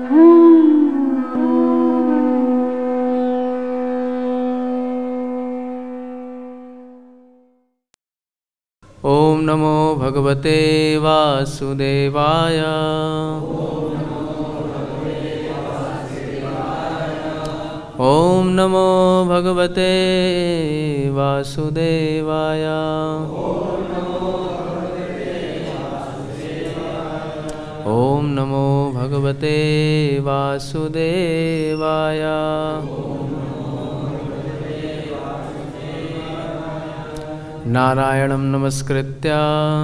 ओम नमो भगवते वासुदेवाय। ओम नमो भगवते वासुदेवाय। ओम नमो भगवते वासुदेवाय। नारायणं नमस्कृत्य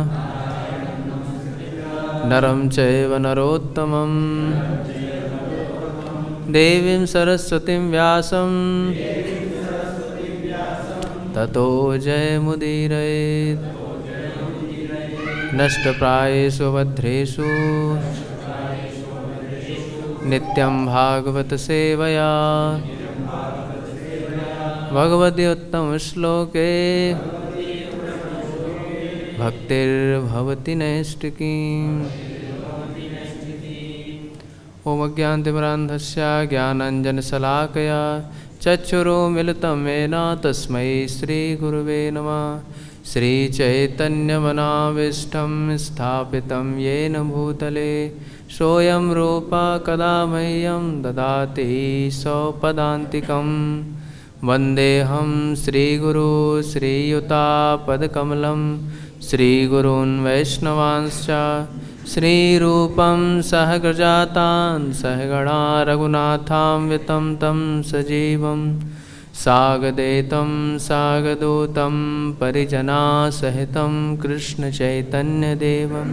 नरं चैव नरोत्तमं देवीं सरस्वतीं व्यासं ततो जयमुदीरयेत्। नष्टप्रायेषु वध्रेषु नित्यं भागवत सेवया भगवद्योत्तमश्लोके भक्तिर्भवति नैष्टिकीम्। ओम अज्ञानतिमिरान्धस्य ज्ञानाञ्जनशलाकया चक्षुरुन्मीलितं येन तस्मै श्रीगुरुवे नमः। श्रीचैतन्यमनाविष्टं स्थापितं येन भूतले सोऽयं रूपः कदा मह्यं ददाति स्वपदान्तिकम्। वन्देऽहं श्रीगुरो श्रीयुतापदकमलं श्रीगुरून् वैष्णवांश्च श्रीरूपं सहगजातान् सहगणा रघुनाथान्वितं तं सजीवं सागदेतं सागदूतं परिजनासहितं कृष्णचैतन्यदेवं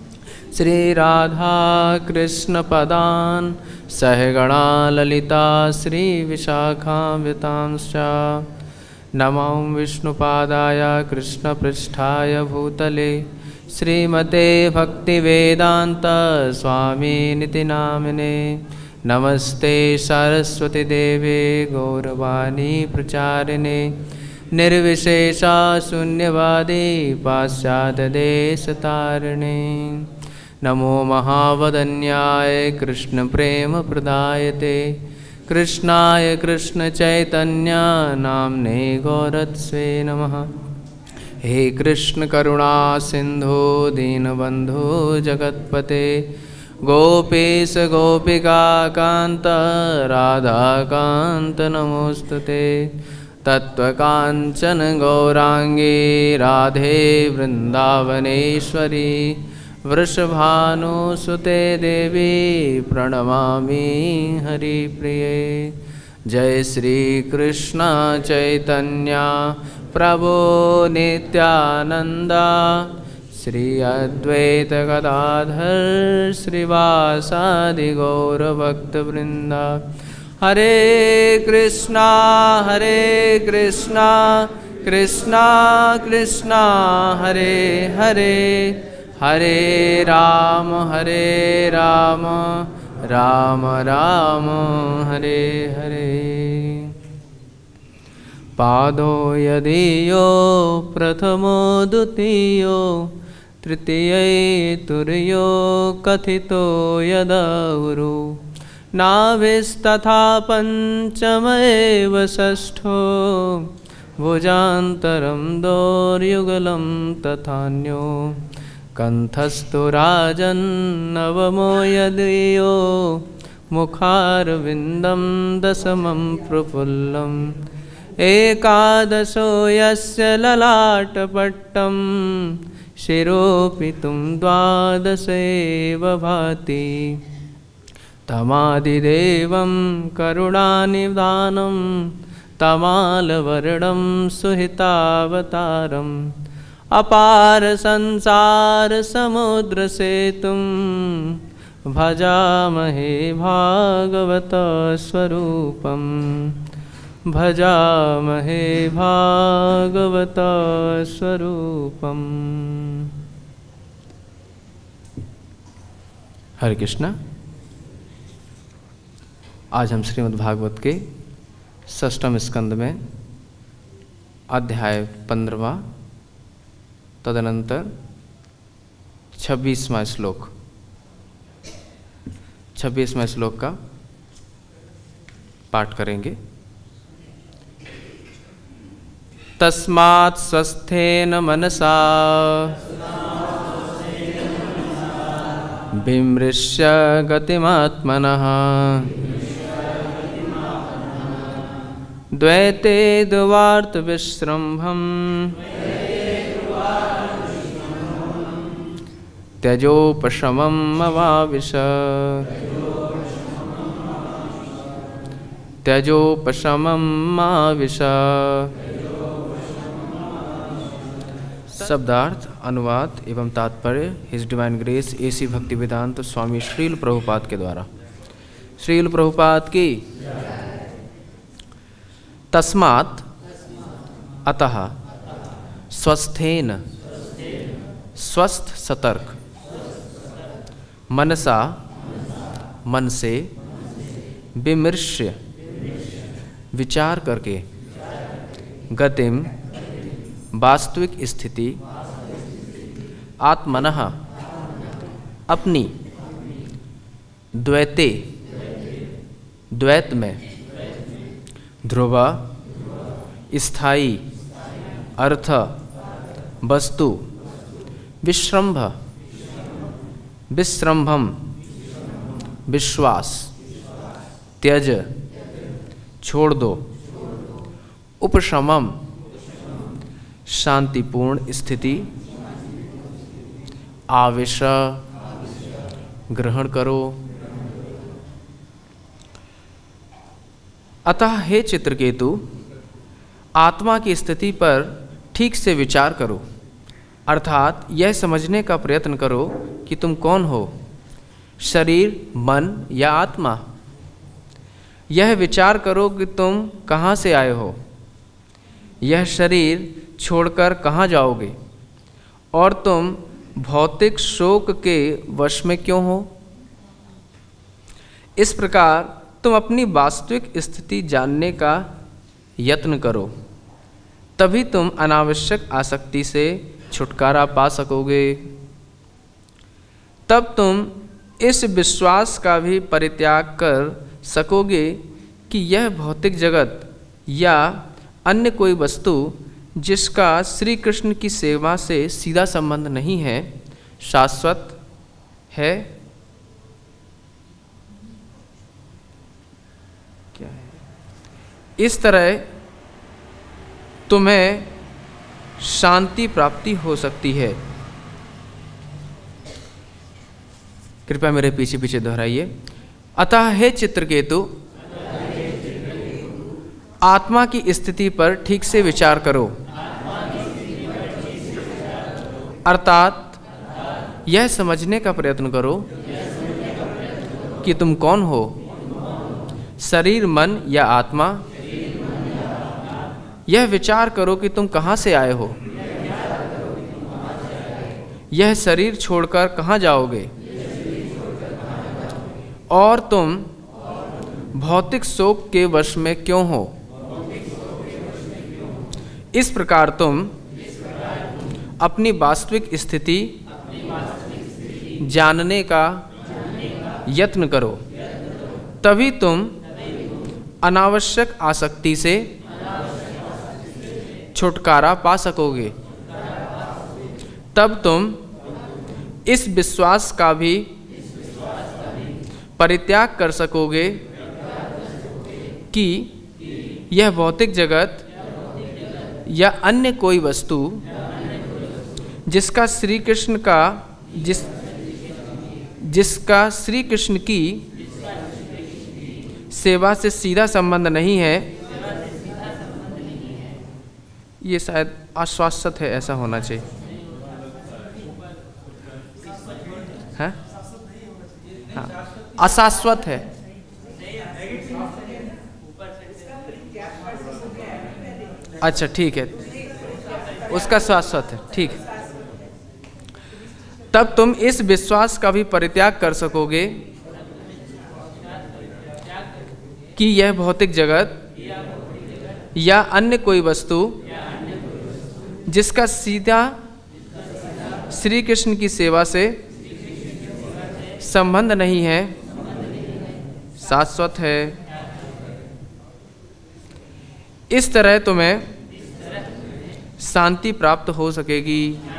श्रीराधाकृष्णपदान् सहगणा ललिता श्रीविशाखान्वितांश्च। नमो विष्णुपादाय कृष्णपृष्ठाय भूतले श्रीमते भक्तिवेदान्त स्वामिनिति नामिने। नमस्ते सरस्वती देवे गौरवाणी प्रचारिणे निर्विशेषा शून्यवादी पाश्चात्यदेशतारिणे। नमो महावदन्याय कृष्णप्रेमप्रदायते कृष्णाय कृष्णचैतन्य नाम्ने गौरत्से नमः। हे कृष्ण करुणा सिंधु दीनबंधु जगत्पते गोपीश गोपिका कांत राधाकांत नमोस्तुते। तत्त्वकाञ्चन गौरांगी राधे वृंदावनेश्वरी वृषभानुसुते देवी प्रणमामि हरिप्रिये। जय श्री कृष्ण चैतन्य प्रभो नित्यानंद श्री अद्वैत गदाधर श्रीवासादि गौरभक्तवृंद। हरे कृष्णा कृष्णा कृष्णा हरे हरे हरे राम राम राम हरे हरे। पादो यदीयो प्रथमो द्वितीयो तृतीये तुर्यो कथितो यदौरु नाभिस्तथा पञ्चमेव षष्ठो भुजान्तरं दोर्युगलं तथान्यो कंठस्थो राजन्नवमो यदीयो मुखारविन्दं दशमं प्रफुल्लम् एकादशो यस्य ललाटपट्टं शिरोपितुं द्वादशेव भाति तमादिदेवं करुणानिधानं तमालवर्णं सुहितावतारम् अपार संसार समुद्र सेतुं भजामहे भागवत स्वरूपं भजामहे भागवत स्वरूपं। हरे कृष्णा। आज हम श्रीमद् भागवत के 6वें स्कंद में अध्याय 15वां तदनंतर 26वां श्लोक 26वें श्लोक का पाठ करेंगे। तस्मात् स्वस्थेन मनसा विमृश्य गतिमात्मनः द्वैते द्वार्थ विश्रम्भम् त्यजोपशमम् अवाविश त्यजोपशमम् आविश। शब्दार्थ, अनुवाद एवं तात्पर्य हिज डिवाइन ग्रेस एसी भक्ति वेदांत स्वामी श्रील प्रभुपाद के द्वारा। श्रील प्रभुपाद की। तस्मात् अतः स्वस्थेन स्वस्थ सतर्क मनसा मन से विमृश्य विचार करके गतिम वास्तविक स्थिति आत्मनः अपनी द्वैते द्वैत में ध्रुव स्थायी अर्थ वस्तु विश्रम्भ विश्रम्भम विश्वास त्यज छोड़ दो उपशमम शांतिपूर्ण स्थिति आविश ग्रहण करो। अतः हे चित्रकेतु, आत्मा की स्थिति पर ठीक से विचार करो, अर्थात यह समझने का प्रयत्न करो कि तुम कौन हो, शरीर, मन या आत्मा। यह विचार करो कि तुम कहाँ से आए हो, यह शरीर छोड़कर कहाँ जाओगे और तुम भौतिक शोक के वश में क्यों हो। इस प्रकार तुम अपनी वास्तविक स्थिति जानने का यत्न करो, तभी तुम अनावश्यक आसक्ति से छुटकारा पा सकोगे। तब तुम इस विश्वास का भी परित्याग कर सकोगे कि यह भौतिक जगत या अन्य कोई वस्तु जिसका श्री कृष्ण की सेवा से सीधा संबंध नहीं है, शाश्वत है। क्या है? इस तरह तुम्हें शांति प्राप्ति हो सकती है। कृपया मेरे पीछे पीछे दोहराइए। अतः हे चित्रकेतु, आत्मा की स्थिति पर ठीक से विचार करो, अर्थात यह समझने का प्रयत्न करो कि तुम कौन हो, शरीर, मन या आत्मा। यह विचार करो कि तुम कहाँ से आए हो, यह शरीर छोड़कर कहाँ जाओगे और तुम भौतिक शोक के वश में क्यों हो। इस प्रकार तुम अपनी वास्तविक स्थिति जानने का यत्न करो, तभी तुम अनावश्यक आसक्ति से छुटकारा पा सकोगे। तब तुम इस विश्वास का भी परित्याग कर सकोगे कि यह भौतिक जगत या अन्य कोई वस्तु जिसका श्री कृष्ण की सेवा से सीधा संबंध नहीं है। ये शायद आश्वासत है, ऐसा होना चाहिए। हाँ, अशाश्वत है। अच्छा ठीक है, उसका शाश्वत है, ठीक है। तब तुम इस विश्वास का भी परित्याग कर सकोगे कि यह भौतिक जगत या अन्य कोई वस्तु जिसका सीधा श्री कृष्ण की सेवा से संबंध नहीं है, शाश्वत है। इस तरह तुम्हें शांति प्राप्त हो सकेगी।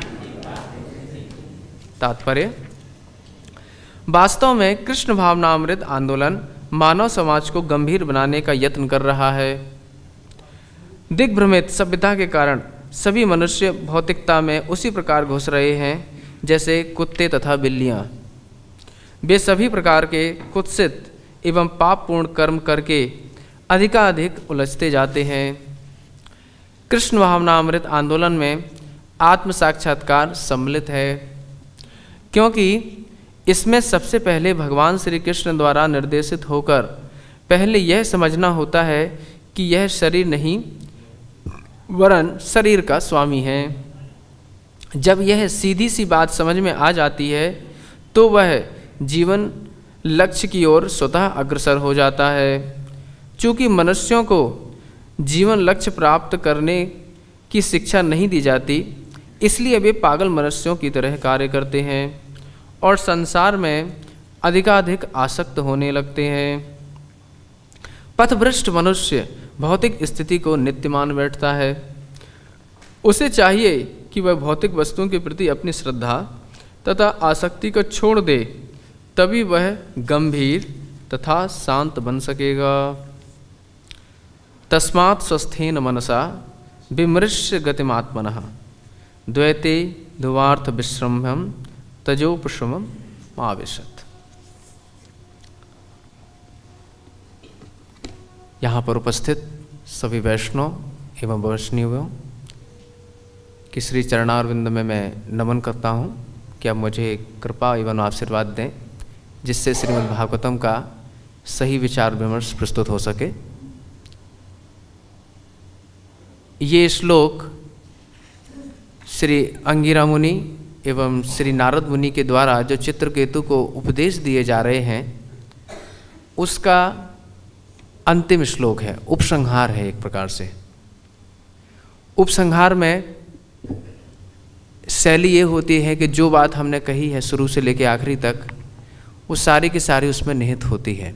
तात्पर्य: वास्तव में कृष्ण भावनामृत आंदोलन मानव समाज को गंभीर बनाने का यत्न कर रहा है। दिग्भ्रमित सभ्यता के कारण सभी मनुष्य भौतिकता में उसी प्रकार घुस रहे हैं जैसे कुत्ते तथा बिल्लियाँ। वे सभी प्रकार के कुत्सित एवं पापपूर्ण कर्म करके अधिकाधिक उलझते जाते हैं। कृष्ण भावनामृत आंदोलन में आत्म साक्षात्कार सम्मिलित है, क्योंकि इसमें सबसे पहले भगवान श्री कृष्ण द्वारा निर्देशित होकर पहले यह समझना होता है कि यह शरीर नहीं वरन शरीर का स्वामी है। जब यह सीधी सी बात समझ में आ जाती है तो वह जीवन लक्ष्य की ओर स्वतः अग्रसर हो जाता है। चूँकि मनुष्यों को जीवन लक्ष्य प्राप्त करने की शिक्षा नहीं दी जाती, इसलिए वे पागल मनुष्यों की तरह कार्य करते हैं और संसार में अधिकाधिक आसक्त होने लगते हैं। पथभ्रष्ट मनुष्य भौतिक स्थिति को नित्य मान बैठता है। उसे चाहिए कि वह भौतिक वस्तुओं के प्रति अपनी श्रद्धा तथा आसक्ति को छोड़ दे, तभी वह गंभीर तथा शांत बन सकेगा। तस्मात् स्वस्थेन मनसा विमृश्य गतिमात्मनः द्वैते ध्रुवार्थ विश्रम्भम तजोपशमम आविशत। यहाँ पर उपस्थित सभी वैष्णव एवं वैष्णवियों की श्री चरणारविंद में मैं नमन करता हूँ कि आप मुझे कृपा एवं आशीर्वाद दें, जिससे श्रीमद् भागवतम का सही विचार विमर्श प्रस्तुत हो सके। ये श्लोक श्री अंगिरा मुनि एवं श्री नारद मुनि के द्वारा जो चित्रकेतु को उपदेश दिए जा रहे हैं, उसका अंतिम श्लोक है, उपसंहार है। एक प्रकार से उपसंहार में शैली ये होती है कि जो बात हमने कही है शुरू से लेकर आखिरी तक, वो सारी की सारी उसमें निहित होती है।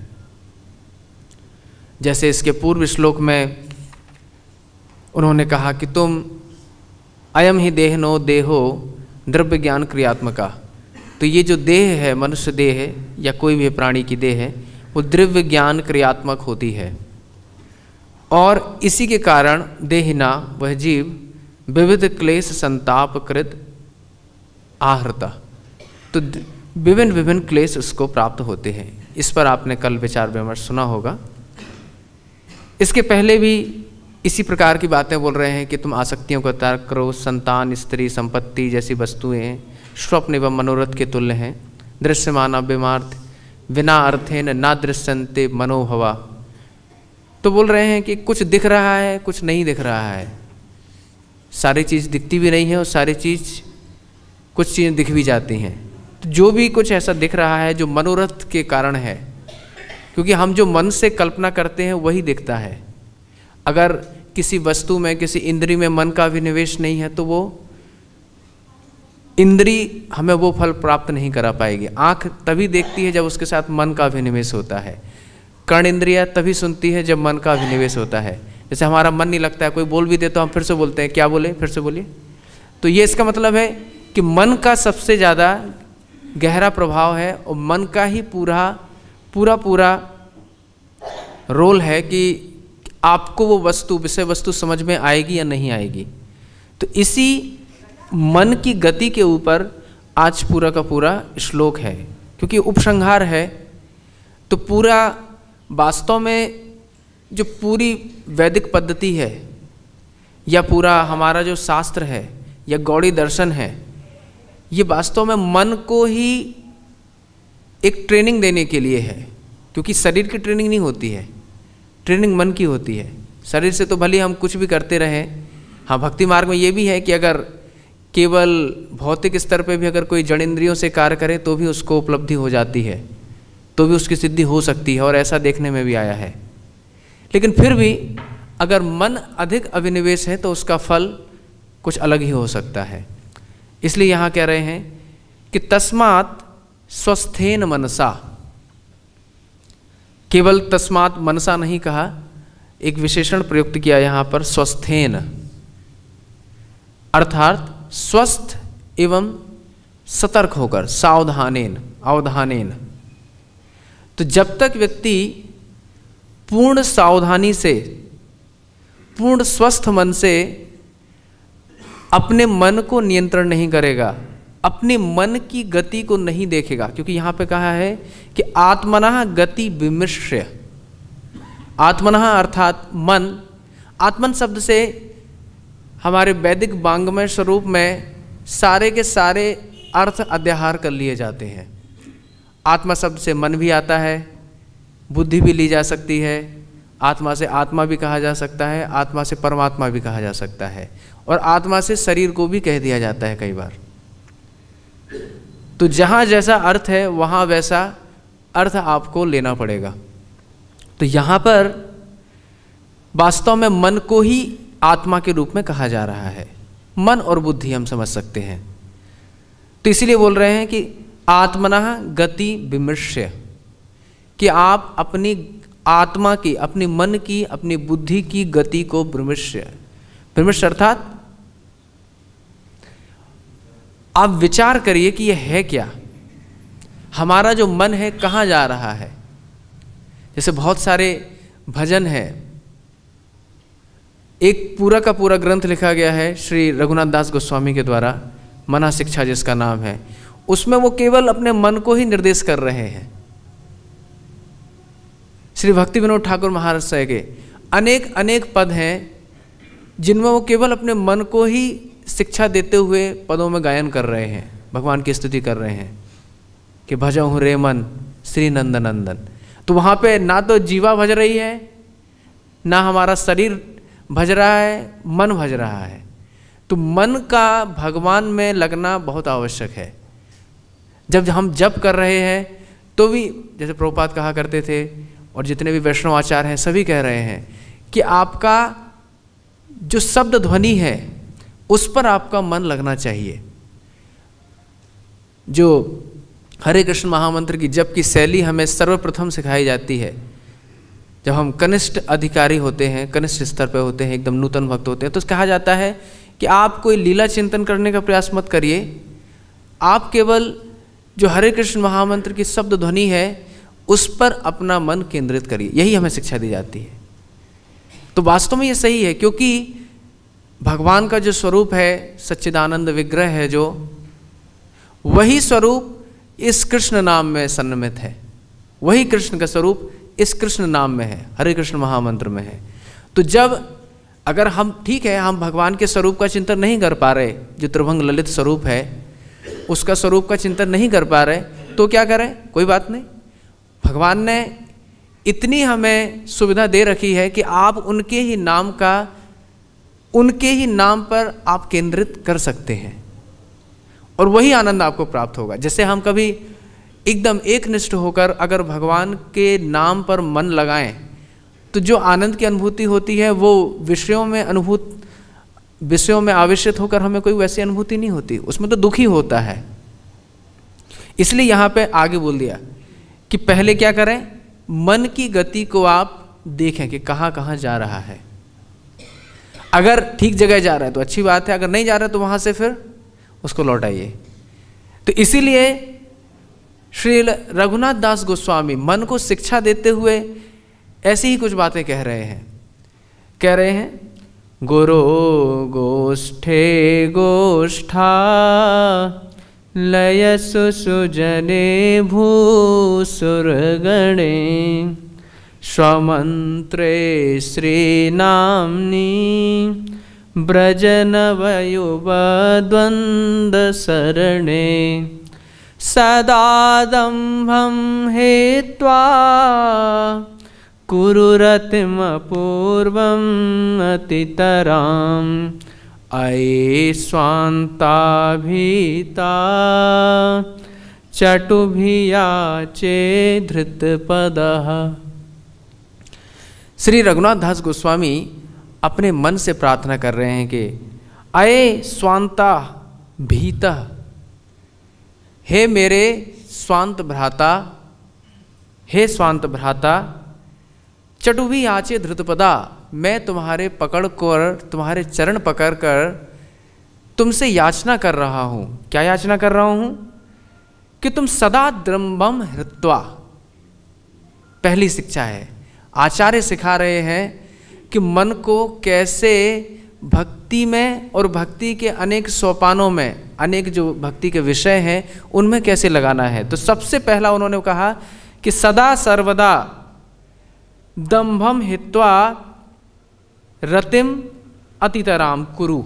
जैसे इसके पूर्व श्लोक में उन्होंने कहा कि तुम अयम ही देहनो देहो द्रव्य ज्ञान क्रियात्मका। तो ये जो देह है, मनुष्य देह है या कोई भी प्राणी की देह है, वो द्रव्य ज्ञान क्रियात्मक होती है और इसी के कारण देहिना वह जीव विविध क्लेश संताप कृत आहृता, तो विभिन्न विभिन्न क्लेश उसको प्राप्त होते हैं। इस पर आपने कल विचार विमर्श सुना होगा। इसके पहले भी इसी प्रकार की बातें बोल रहे हैं कि तुम आसक्तियों का त्याग करो, संतान स्त्री संपत्ति जैसी वस्तुएं स्वप्न एवं मनोरथ के तुल्य हैं, दृश्यमान अव्यमार्थ बिना अर्थेन ना दृश्यन्ते मनोभवा। तो बोल रहे हैं कि कुछ दिख रहा है, कुछ नहीं दिख रहा है, सारी चीज़ दिखती भी नहीं है और सारी चीज़ कुछ चीज़ें दिख भी जाती हैं। तो जो भी कुछ ऐसा दिख रहा है जो मनोरथ के कारण है, क्योंकि हम जो मन से कल्पना करते हैं वही दिखता है। अगर किसी वस्तु में, किसी इंद्री में मन का विनिवेश नहीं है तो वो इंद्री हमें वो फल प्राप्त नहीं करा पाएगी। आँख तभी देखती है जब उसके साथ मन का विनिवेश होता है। कर्ण इंद्रिया तभी सुनती है जब मन का विनिवेश होता है। जैसे हमारा मन नहीं लगता है, कोई बोल भी दे तो हम फिर से बोलते हैं, क्या बोले, फिर से बोलिए। तो ये इसका मतलब है कि मन का सबसे ज़्यादा गहरा प्रभाव है और मन का ही पूरा रोल है कि आपको वो वस्तु, विषय वस्तु समझ में आएगी या नहीं आएगी। तो इसी मन की गति के ऊपर आज पूरा का पूरा श्लोक है, क्योंकि उपसंहार है। तो पूरा वास्तव में जो पूरी वैदिक पद्धति है या पूरा हमारा जो शास्त्र है या गौड़ी दर्शन है, ये वास्तव में मन को ही एक ट्रेनिंग देने के लिए है। क्योंकि शरीर की ट्रेनिंग नहीं होती है, ट्रेनिंग मन की होती है। शरीर से तो भले हम कुछ भी करते रहें। हाँ, भक्ति मार्ग में ये भी है कि अगर केवल भौतिक स्तर पे भी अगर कोई जड़ इंद्रियों से कार्य करे तो भी उसको उपलब्धि हो जाती है, तो भी उसकी सिद्धि हो सकती है, और ऐसा देखने में भी आया है। लेकिन फिर भी अगर मन अधिक अभिनिवेश है तो उसका फल कुछ अलग ही हो सकता है। इसलिए यहाँ कह रहे हैं कि तस्मात् स्वस्थेन मनसा, केवल तस्मात् मनसा नहीं कहा, एक विशेषण प्रयुक्त किया यहाँ पर, स्वस्थेन, अर्थात स्वस्थ एवं सतर्क होकर, सावधानेन, अवधानेन। तो जब तक व्यक्ति पूर्ण सावधानी से, पूर्ण स्वस्थ मन से अपने मन को नियंत्रण नहीं करेगा, अपने मन की गति को नहीं देखेगा, क्योंकि यहाँ पे कहा है कि आत्मनः गति विमृश्य, आत्मनः अर्थात मन, आत्मन शब्द से हमारे वैदिक वांग्मय स्वरूप में सारे के सारे अर्थ अध्याहार कर लिए जाते हैं। आत्मा शब्द से मन भी आता है, बुद्धि भी ली जा सकती है, आत्मा से आत्मा भी कहा जा सकता है, आत्मा से परमात्मा भी कहा जा सकता है, और आत्मा से शरीर को भी कह दिया जाता है कई बार। तो जहाँ जैसा अर्थ है वहाँ वैसा अर्थ आपको लेना पड़ेगा। तो यहाँ पर वास्तव में मन को ही आत्मा के रूप में कहा जा रहा है, मन और बुद्धि हम समझ सकते हैं। तो इसीलिए बोल रहे हैं कि आत्मनः गति विमृश्य, कि आप अपनी आत्मा की, अपनी मन की, अपनी बुद्धि की गति को विमृश्य, विमृश्य अर्थात आप विचार करिए कि यह है क्या, हमारा जो मन है कहाँ जा रहा है। जैसे बहुत सारे भजन हैं, एक पूरा का पूरा ग्रंथ लिखा गया है श्री रघुनाथ दास गोस्वामी के द्वारा, मना शिक्षा जिसका नाम है, उसमें वो केवल अपने मन को ही निर्देश कर रहे हैं। श्री भक्ति विनोद ठाकुर महाराज के अनेक अनेक पद हैं जिनमें वो केवल अपने मन को ही शिक्षा देते हुए पदों में गायन कर रहे हैं, भगवान की स्तुति कर रहे हैं कि भजहु रे मन श्री नंदन नंदन। तो वहाँ पे ना तो जीवा भज रही है, ना हमारा शरीर भज रहा है, मन भज रहा है। तो मन का भगवान में लगना बहुत आवश्यक है। जब हम जप कर रहे हैं तो भी, जैसे प्रभुपाद कहा करते थे और जितने भी वैष्णव आचार्य हैं सभी कह रहे हैं कि आपका जो शब्द ध्वनि है उस पर आपका मन लगना चाहिए। जो हरे कृष्ण महामंत्र की जप की शैली हमें सर्वप्रथम सिखाई जाती है, जब हम कनिष्ठ अधिकारी होते हैं, कनिष्ठ स्तर पर होते हैं, एकदम नूतन भक्त होते हैं, तो कहा जाता है कि आप कोई लीला चिंतन करने का प्रयास मत करिए, आप केवल जो हरे कृष्ण महामंत्र की शब्द ध्वनि है उस पर अपना मन केंद्रित करिए। यही हमें शिक्षा दी जाती है। तो वास्तव में ये सही है, क्योंकि भगवान का जो स्वरूप है, सच्चिदानंद विग्रह है, जो वही स्वरूप इस कृष्ण नाम में सन्निहित है, वही कृष्ण का स्वरूप इस कृष्ण नाम में है, हरे कृष्ण महामंत्र में है। तो जब अगर हम, ठीक है, हम भगवान के स्वरूप का चिंतन नहीं कर पा रहे, जो त्रिभंग ललित स्वरूप है उसका स्वरूप का चिंतन नहीं कर पा रहे, तो क्या करें, कोई बात नहीं। भगवान ने इतनी हमें सुविधा दे रखी है कि आप उनके ही नाम का, उनके ही नाम पर आप केंद्रित कर सकते हैं और वही आनंद आपको प्राप्त होगा। जैसे हम कभी एकदम एकनिष्ठ होकर अगर भगवान के नाम पर मन लगाएं तो जो आनंद की अनुभूति होती है वो विषयों में आवेशित होकर हमें कोई वैसी अनुभूति नहीं होती, उसमें तो दुख ही होता है। इसलिए यहाँ पे आगे बोल दिया कि पहले क्या करें, मन की गति को आप देखें कि कहाँ कहाँ जा रहा है। अगर ठीक जगह जा रहा है तो अच्छी बात है, अगर नहीं जा रहा है तो वहाँ से फिर उसको लौटाइए। तो इसीलिए श्री रघुनाथ दास गोस्वामी मन को शिक्षा देते हुए ऐसी ही कुछ बातें कह रहे हैं, गुरो गोष्ठे गोष्ठा लयसु सुजने भूसुरगणे स्वमंत्रे श्रीनाम्नि ब्रजनवयुवद्वन्द्वसरणे सदादम्भं हेत्वा कुरुरतिमपूर्वम् अतितराम् अये स्वान्ताभीता चटुभियाचे धृतपदः। श्री रघुनाथ दास गोस्वामी अपने मन से प्रार्थना कर रहे हैं कि अये स्वांता भीता, हे मेरे स्वांत भ्राता, हे स्वांत भ्राता, चटुभी आचे धृतपदा, मैं तुम्हारे पकड़ कर, तुम्हारे चरण पकड़ कर तुमसे याचना कर रहा हूँ। क्या याचना कर रहा हूँ? कि तुम सदा द्रंभम हृत्वा। पहली शिक्षा है, आचार्य सिखा रहे हैं कि मन को कैसे भक्ति में और भक्ति के अनेक सोपानों में, अनेक जो भक्ति के विषय हैं उनमें कैसे लगाना है। तो सबसे पहला उन्होंने कहा कि सदा सर्वदा दंभम हित्वा रतिम अतितराम कुरु,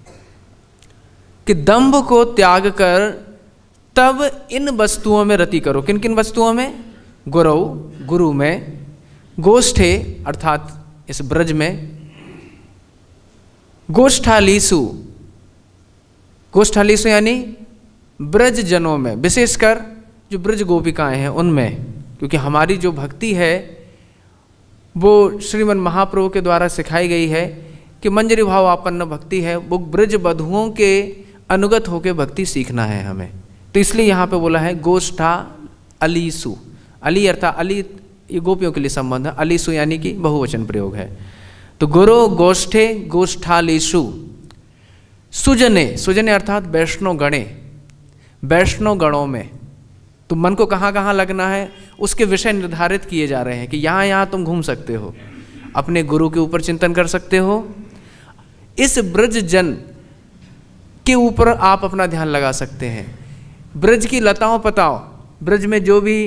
कि दंभ को त्याग कर तब इन वस्तुओं में रति करो। किन किन वस्तुओं में? गुरु, गुरु में, गोष्ठे अर्थात इस ब्रज में, गोष्ठालीसु, गोष्ठालीसु यानी ब्रज जनों में, विशेषकर जो ब्रज गोपिकाएं हैं उनमें, क्योंकि हमारी जो भक्ति है वो श्रीमन महाप्रभु के द्वारा सिखाई गई है कि मंजरी भाव आपन्न भक्ति है, वो ब्रज बधुओं के अनुगत होकर भक्ति सीखना है हमें। तो इसलिए यहाँ पे बोला है गोष्ठा अलीसु। अली अर्थात अली ये गोपियों के लिए संबंध है, अलीसु यानी कि बहुवचन प्रयोग है। तो गुरु गोष्ठे गोष्ठालीसु सुजने, सुजने अर्थात वैष्णव गणे, वैष्णव गणों में। तो मन को कहाँ कहाँ लगना है उसके विषय निर्धारित किए जा रहे हैं कि यहाँ यहाँ तुम घूम सकते हो, अपने गुरु के ऊपर चिंतन कर सकते हो, इस ब्रज जन के ऊपर आप अपना ध्यान लगा सकते हैं। ब्रज की लताओं पताओं, ब्रज में जो भी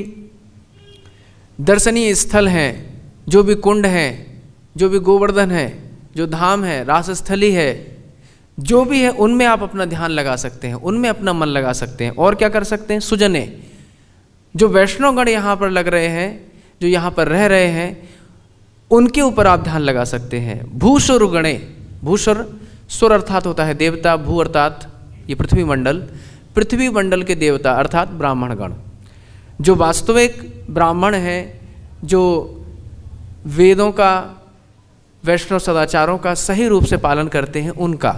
दर्शनीय स्थल हैं, जो भी कुंड हैं, जो भी गोवर्धन है, जो धाम है, रासस्थली है, जो भी है उनमें आप अपना ध्यान लगा सकते हैं, उनमें अपना मन लगा सकते हैं। और क्या कर सकते हैं? सुजने, जो वैष्णवगण यहाँ पर लग रहे हैं, जो यहाँ पर रह रहे हैं, उनके ऊपर आप ध्यान लगा सकते हैं। भूसुर गणे, भूसुर, सुर अर्थात होता है देवता, भू अर्थात ये पृथ्वी मंडल, पृथ्वी मंडल के देवता अर्थात ब्राह्मण गण, जो वास्तविक ब्राह्मण हैं, जो वेदों का, वैष्णव सदाचारों का सही रूप से पालन करते हैं, उनका।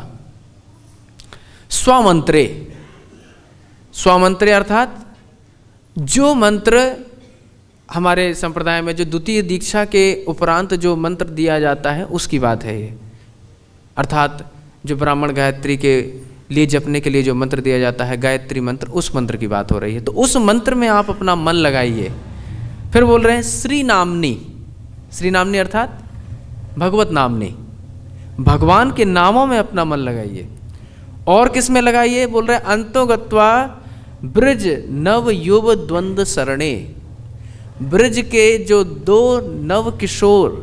स्वमंत्रे, स्वमंत्रे अर्थात जो मंत्र हमारे संप्रदाय में जो द्वितीय दीक्षा के उपरांत जो मंत्र दिया जाता है उसकी बात है ये, अर्थात जो ब्राह्मण गायत्री के लिए जपने के लिए जो मंत्र दिया जाता है, गायत्री मंत्र, उस मंत्र की बात हो रही है। तो उस मंत्र में आप अपना मन लगाइए। फिर बोल रहे हैं श्री नामनी, श्री नामनी अर्थात भगवत नामनी, भगवान के नामों में अपना मन लगाइए। और किस में लगाइए? बोल रहे हैं अंतोगत्वा ब्रज नव युव द्वंद्व सरणे, ब्रज के जो दो नव किशोर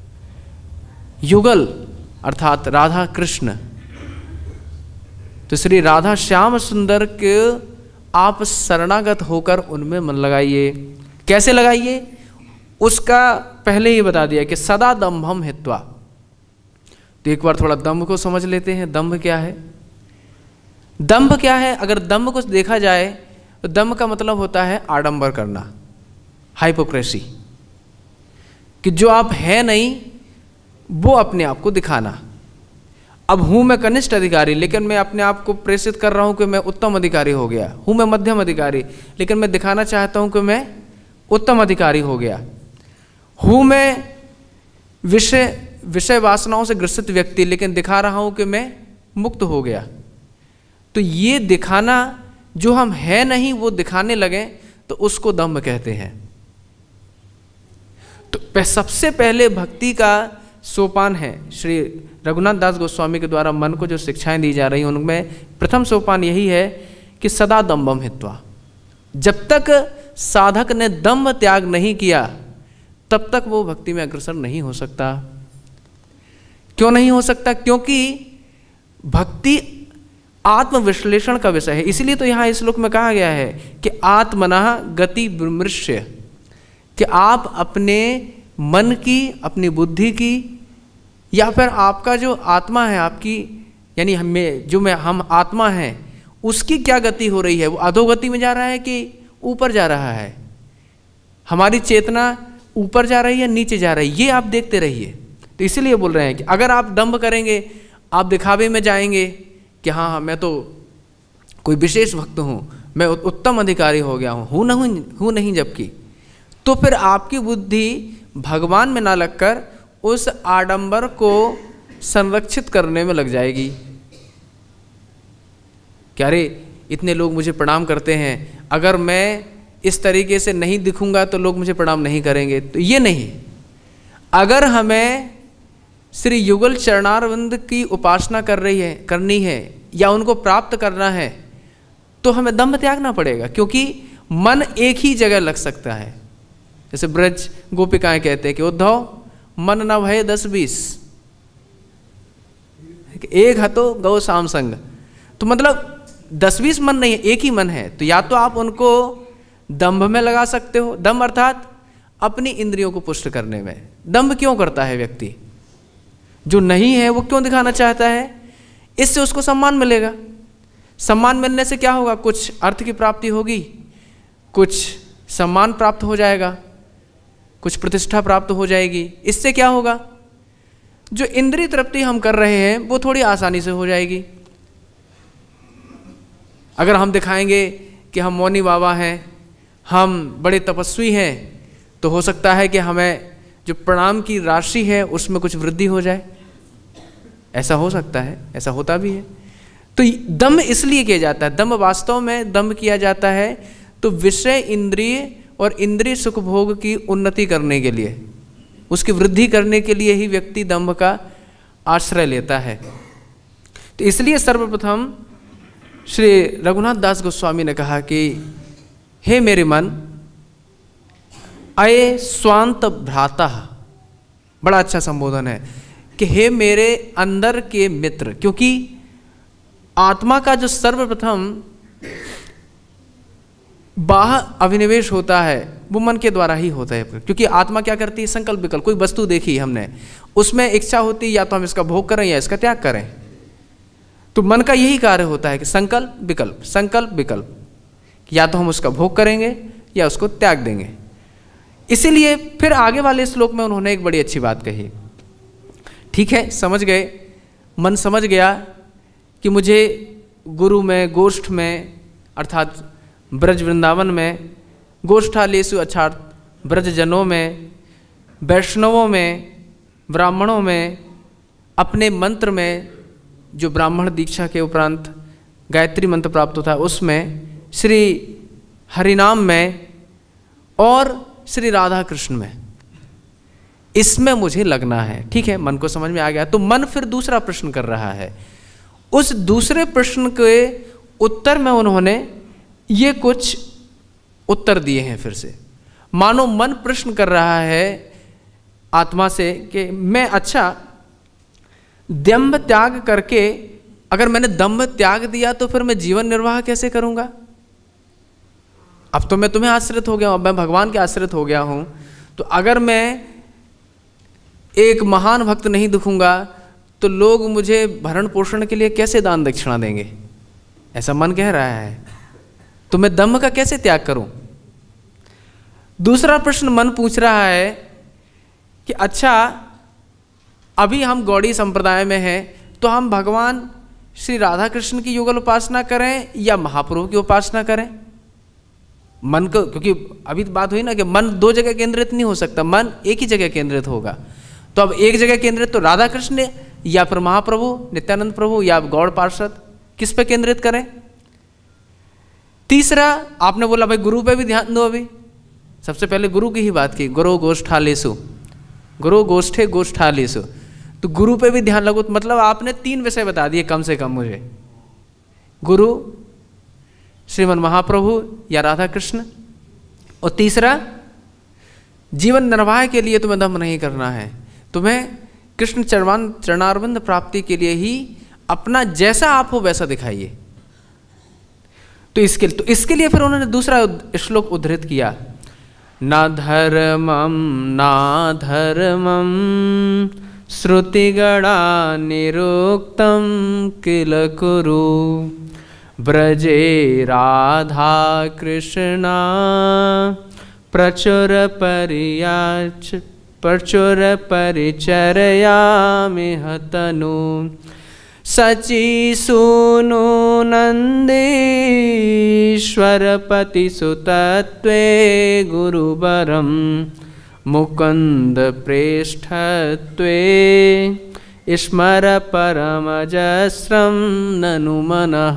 युगल अर्थात राधा कृष्ण, तो श्री राधा श्याम सुंदर के आप शरणागत होकर उनमें मन लगाइए। कैसे लगाइए उसका पहले ही बता दिया कि सदा दंभम हित्वा। तो एक बार थोड़ा दंभ को समझ लेते हैं। दंभ क्या है? दंभ क्या है? अगर दंभ को देखा जाए तो दंभ का मतलब होता है आडंबर करना, हाइपोक्रेसी, कि जो आप है नहीं वो अपने आप को दिखाना। अब हूँ मैं कनिष्ठ अधिकारी लेकिन मैं अपने आप को प्रेषित कर रहा हूँ कि मैं उत्तम अधिकारी हो गया, हूँ मैं मध्यम अधिकारी लेकिन मैं दिखाना चाहता हूँ कि मैं उत्तम अधिकारी हो गया, हूँ मैं विषय वासनाओं से ग्रसित व्यक्ति लेकिन दिखा रहा हूँ कि मैं मुक्त हो गया। तो ये दिखाना, जो हम है नहीं वो दिखाने लगे तो उसको दंभ कहते हैं। तो सबसे पहले भक्ति का सोपान है, श्री रघुनाथ दास गोस्वामी के द्वारा मन को जो शिक्षाएं दी जा रही हैं उनमें प्रथम सोपान यही है कि सदा दंभम हित्वा। जब तक साधक ने दंभ त्याग नहीं किया तब तक वो भक्ति में अग्रसर नहीं हो सकता। क्यों नहीं हो सकता? क्योंकि भक्ति आत्मविश्लेषण का विषय है। इसलिए तो यहाँ इस श्लोक में कहा गया है कि आत्मनः गति विमृश्य, कि आप अपने मन की, अपनी बुद्धि की, या फिर आपका जो आत्मा है आपकी, यानी हम आत्मा हैं, उसकी क्या गति हो रही है? वो अधोगति में जा रहा है कि ऊपर जा रहा है? हमारी चेतना ऊपर जा रही है, नीचे जा रही है, ये आप देखते रहिए। तो इसीलिए बोल रहे हैं कि अगर आप दंभ करेंगे, आप दिखावे में जाएंगे कि हाँ मैं तो कोई विशेष भक्त हूँ, मैं उत्तम अधिकारी हो गया हूँ नहीं जबकि, तो फिर आपकी बुद्धि भगवान में ना लगकर उस आडंबर को संरक्षित करने में लग जाएगी। क्या रे, इतने लोग मुझे प्रणाम करते हैं, अगर मैं इस तरीके से नहीं दिखूंगा तो लोग मुझे प्रणाम नहीं करेंगे। तो ये नहीं, अगर हमें श्री युगल चरणारविंद की उपासना करनी है या उनको प्राप्त करना है तो हमें दम्भ त्यागना पड़ेगा, क्योंकि मन एक ही जगह लग सकता है। जैसे ब्रज गोपिकाएं कहते हैं कि उद्धव मन न भय 10-20, एक हतो गौ शाम संग। तो मतलब 10-20 मन नहीं है, एक ही मन है। तो या तो आप उनको दंभ में लगा सकते हो, दंभ अर्थात अपनी इंद्रियों को पुष्ट करने में। दंभ क्यों करता है व्यक्ति? जो नहीं है वो क्यों दिखाना चाहता है? इससे उसको सम्मान मिलेगा। सम्मान मिलने से क्या होगा? कुछ अर्थ की प्राप्ति होगी, कुछ सम्मान प्राप्त हो जाएगा, कुछ प्रतिष्ठा प्राप्त हो जाएगी। इससे क्या होगा? जो इंद्रिय तृप्ति हम कर रहे हैं वो थोड़ी आसानी से हो जाएगी। अगर हम दिखाएंगे कि हम मौनी बाबा हैं, हम बड़े तपस्वी हैं, तो हो सकता है कि हमें जो प्रणाम की राशि है उसमें कुछ वृद्धि हो जाए। ऐसा हो सकता है, ऐसा होता भी है। तो दम्भ इसलिए किया जाता है, दम्भ वास्तव में दम्भ किया जाता है तो विषय इंद्रिय और इंद्रिय सुख भोग की उन्नति करने के लिए, उसकी वृद्धि करने के लिए ही व्यक्ति दम्भ का आश्रय लेता है। तो इसलिए सर्वप्रथम श्री रघुनाथ दास गोस्वामी ने कहा कि हे मेरे मन, अये स्वांत भ्राता, बड़ा अच्छा संबोधन है कि हे मेरे अंदर के मित्र। क्योंकि आत्मा का जो सर्वप्रथम बाह्य अभिनिवेश होता है वो मन के द्वारा ही होता है। क्योंकि आत्मा क्या करती है? संकल्प विकल्प। कोई वस्तु देखी हमने, उसमें इच्छा होती है या तो हम इसका भोग करें या इसका त्याग करें। तो मन का यही कार्य होता है कि संकल्प विकल्प, संकल्प विकल्प, या तो हम उसका भोग करेंगे या उसको त्याग देंगे। इसीलिए फिर आगे वाले श्लोक में उन्होंने एक बड़ी अच्छी बात कही। ठीक है, समझ गए, मन समझ गया कि मुझे गुरु में, गोष्ठ में अर्थात ब्रज वृंदावन में, गोष्ठालेषु अर्थात ब्रजजनों में, वैष्णवों में, ब्राह्मणों में, अपने मंत्र में जो ब्राह्मण दीक्षा के उपरांत गायत्री मंत्र प्राप्त होता है उसमें, श्री हरिनाम में और श्री राधा कृष्ण में, इसमें मुझे लगना है। ठीक है, मन को समझ में आ गया। तो मन फिर दूसरा प्रश्न कर रहा है। उस दूसरे प्रश्न के उत्तर में उन्होंने ये कुछ उत्तर दिए हैं फिर से। मानो मन प्रश्न कर रहा है आत्मा से कि मैं अच्छा दंभ त्याग करके, अगर मैंने दंभ त्याग दिया तो फिर मैं जीवन निर्वाह कैसे करूंगा? अब तो मैं तुम्हें आश्रित हो गया हूं, मैं भगवान के आश्रित हो गया हूं। तो अगर मैं एक महान भक्त नहीं दिखूंगा तो लोग मुझे भरण पोषण के लिए कैसे दान दक्षिणा देंगे? ऐसा मन कह रहा है। तो मैं दम्भ का कैसे त्याग करूं? दूसरा प्रश्न मन पूछ रहा है कि अच्छा, अभी हम गौड़ी संप्रदाय में हैं, तो हम भगवान श्री राधा कृष्ण की युगल उपासना करें या महाप्रभु की उपासना करें? मन को, क्योंकि अभी तो बात हुई ना कि मन दो जगह केंद्रित नहीं हो सकता, मन एक ही जगह केंद्रित होगा। तो अब एक जगह केंद्रित तो राधा कृष्ण या फिर महाप्रभु नित्यानंद प्रभु या गौड़ पार्षद, किस पे केंद्रित करें? तीसरा आपने बोला भाई गुरु पे भी ध्यान दो। अभी सबसे पहले गुरु की ही बात की, गुरु गोष्ठालेषु, गुरु गोष्ठे गोष्ठालेषु। तो गुरु पे भी ध्यान लगो, मतलब आपने 3 विषय बता दिए कम से कम मुझे, गुरु, श्रीमन महाप्रभु या राधा कृष्ण, और तीसरा जीवन निर्वाह के लिए तुम्हें दम्भ नहीं करना है, तुम्हें कृष्ण चरणारविंद प्राप्ति के लिए ही अपना जैसा आप हो वैसा दिखाइए। तो इसके लिए फिर उन्होंने दूसरा श्लोक उद्धृत किया, न धर्मम न धर्मम श्रुतिगणा निरुक्तम किल कुरु ब्रजे राधा कृष्णा प्रचुर परिचर्यामि हतनु सची सूनु नंदीश्वर पति सुतत्वे गुरुवरम मुकुंद प्रेष्ठत्वे स्मर परमजस्रम ननु मनः।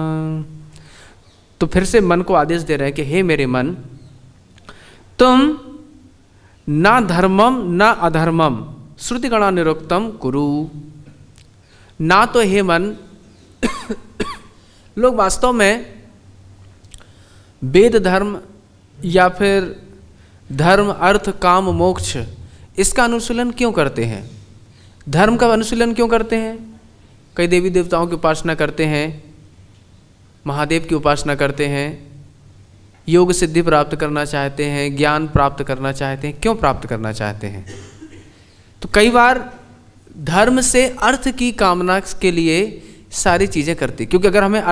तो फिर से मन को आदेश दे रहे हैं कि हे मेरे मन, तुम ना धर्मम ना अधर्मम श्रुतिगणा निरुक्तम कुरु। ना तो हे मन लोग वास्तव में वेद धर्म या फिर धर्म अर्थ काम मोक्ष इसका अनुशीलन क्यों करते हैं? धर्म का अनुशीलन क्यों करते हैं? कई देवी देवताओं की उपासना करते हैं, महादेव की उपासना करते हैं, योग सिद्धि प्राप्त करना चाहते हैं, ज्ञान प्राप्त करना चाहते हैं। क्यों प्राप्त करना चाहते हैं? तो कई बार धर्म से अर्थ की कामना के लिए सारी चीज़ें करती, क्योंकि अगर हमें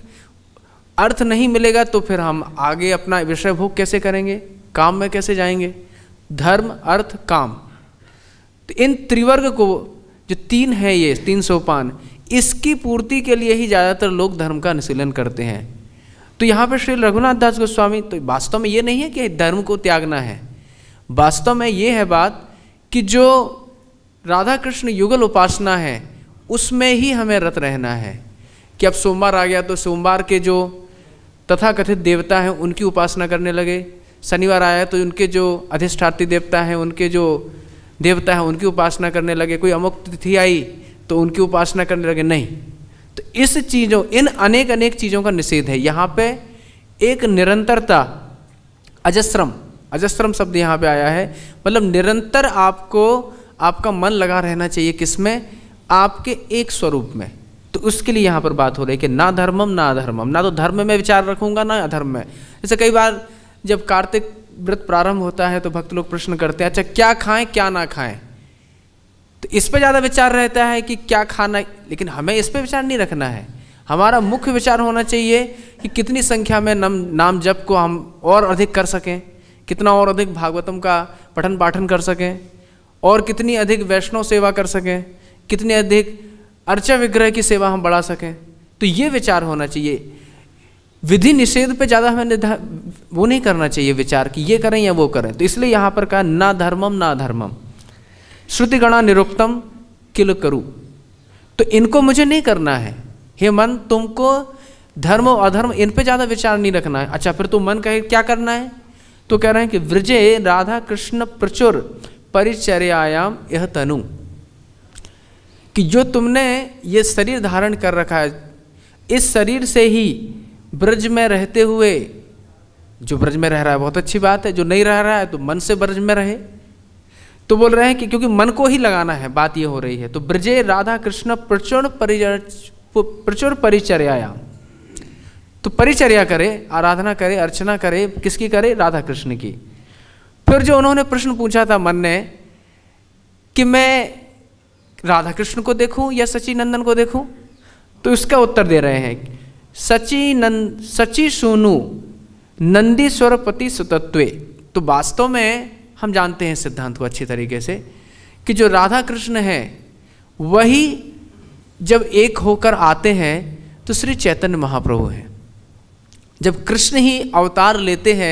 अर्थ नहीं मिलेगा तो फिर हम आगे अपना विषय भोग कैसे करेंगे, काम में कैसे जाएंगे? धर्म अर्थ काम, तो इन त्रिवर्ग को जो तीन है, ये 3 सोपान, इसकी पूर्ति के लिए ही ज़्यादातर लोग धर्म का अनुशीलन करते हैं। तो यहाँ पर श्री रघुनाथ दास गोस्वामी, तो वास्तव में ये नहीं है कि धर्म को त्यागना है, वास्तव में ये है बात कि जो राधा कृष्ण युगल उपासना है उसमें ही हमें रत रहना है। कि अब सोमवार आ गया तो सोमवार के जो तथाकथित देवता हैं उनकी उपासना करने लगे, शनिवार आया तो उनके जो अधिष्ठात्री देवता हैं, उनके जो देवता हैं उनकी उपासना करने लगे, कोई अमुक तिथि आई तो उनकी उपासना करने लगे। नहीं, तो इस चीज़ों, इन अनेक अनेक चीज़ों का निषेध है। यहाँ पे एक निरंतरता, अजस्रम, अजस्रम शब्द यहाँ पे आया है, मतलब निरंतर आपको आपका मन लगा रहना चाहिए, किसमें? आपके एक स्वरूप में। तो उसके लिए यहाँ पर बात हो रही है कि ना धर्मम ना अधर्मम, ना तो धर्म में विचार रखूंगा ना अधर्म में। जैसे कई बार जब कार्तिक व्रत प्रारंभ होता है तो भक्त लोग प्रश्न करते हैं, अच्छा क्या खाएं क्या ना खाएं, तो इस पे ज़्यादा विचार रहता है कि क्या खाना, लेकिन हमें इस पे विचार नहीं रखना है। हमारा मुख्य विचार होना चाहिए कि कितनी संख्या में नाम जप को हम और अधिक कर सकें, कितना और अधिक भागवतम का पठन पाठन कर सकें, और कितनी अधिक वैष्णव सेवा कर सकें, कितनी अधिक अर्चा विग्रह की सेवा हम बढ़ा सकें। तो ये विचार होना चाहिए। विधि निषेध पे ज़्यादा हमें वो नहीं करना चाहिए विचार कि ये करें या वो करें। तो इसलिए यहाँ पर कहा ना धर्मम ना अधर्मम श्रुतिगणा निरुक्तम किल करू। तो इनको मुझे नहीं करना है। हे मन, तुमको धर्म और अधर्म इन पे ज़्यादा विचार नहीं रखना है। अच्छा, फिर तो मन कहे क्या करना है? तो कह रहे हैं कि व्रजे राधा कृष्ण प्रचुर परिचर्यायाम यह तनु, कि जो तुमने ये शरीर धारण कर रखा है, इस शरीर से ही ब्रज में रहते हुए, जो ब्रज में रह रहा है बहुत अच्छी बात है, जो नहीं रह रहा है तो मन से ब्रज में रहे। तो बोल रहे हैं कि क्योंकि मन को ही लगाना है, बात ये हो रही है। तो ब्रजे राधा कृष्ण प्रचुर परिचर्यायाम, तो परिचर्या करे, आराधना करे, अर्चना करे, किसकी करे? राधा कृष्ण की। फिर जो उन्होंने प्रश्न पूछा था मन ने कि मैं राधा कृष्ण को देखूं या सच्चिनंदन को देखूं, तो इसका उत्तर दे रहे हैं सची सोनू नंदीश्वर पति सुतत्वे। तो वास्तव में हम जानते हैं सिद्धांत को अच्छी तरीके से कि जो राधा कृष्ण है वही जब एक होकर आते हैं तो श्री चैतन्य महाप्रभु हैं। जब कृष्ण ही अवतार लेते हैं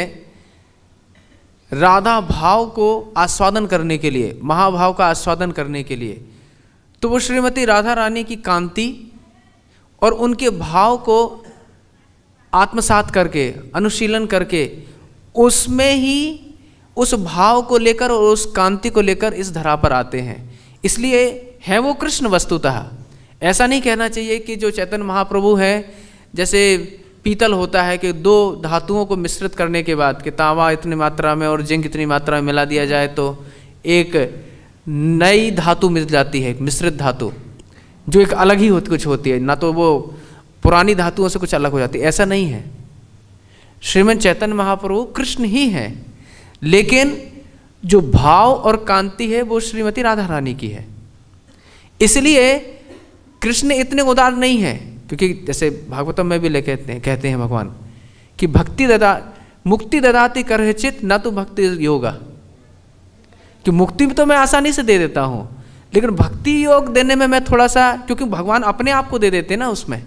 राधा भाव को आस्वादन करने के लिए, महाभाव का आस्वादन करने के लिए, तो वो श्रीमती राधा रानी की कांति और उनके भाव को आत्मसात करके, अनुशीलन करके, उसमें ही उस भाव को लेकर और उस कांति को लेकर इस धरा पर आते हैं। इसलिए है वो कृष्ण वस्तुतः। ऐसा नहीं कहना चाहिए कि जो चैतन्य महाप्रभु है, जैसे पीतल होता है कि 2 धातुओं को मिश्रित करने के बाद कि तांबा इतनी मात्रा में और जिंक इतनी मात्रा में मिला दिया जाए तो एक नई धातु मिल जाती है, मिश्रित धातु, जो एक अलग ही कुछ होती है, ना तो वो पुरानी धातुओं से कुछ अलग हो जाती है। ऐसा नहीं है। श्रीमद् चैतन्य महाप्रभु कृष्ण ही हैं, लेकिन जो भाव और कांति है वो श्रीमती राधा रानी की है। इसलिए कृष्ण इतने उदार नहीं है, क्योंकि जैसे भागवतम में भी कहते हैं भगवान कि मुक्ति ददाति करहिचित न तो भक्ति योगा, कि मुक्ति तो मैं आसानी से दे देता हूँ, लेकिन भक्ति योग देने में मैं थोड़ा सा, क्योंकि भगवान अपने आप को दे देते ना, उसमें